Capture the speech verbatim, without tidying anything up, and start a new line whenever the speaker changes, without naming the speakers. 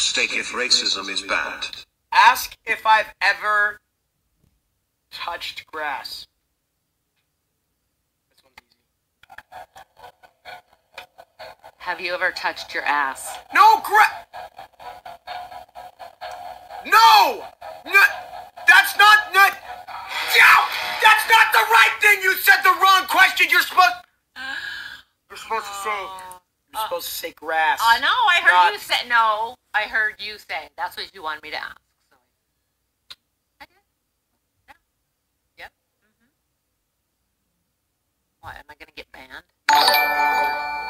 State if racism is bad.
Ask if I've ever touched grass. This one's easy.
Have you ever touched your ass?
No, gra- No! No! That's not... not Ow! That's not the right thing! You said the wrong question! You're supposed... You're supposed to say... You're
Uh,
supposed to say grass.
Oh, uh, no, I heard
not...
you say... No, I heard you say. That's what you wanted me to ask. So I did. Yeah. Yep. Mm-hmm. What, am I going to get banned?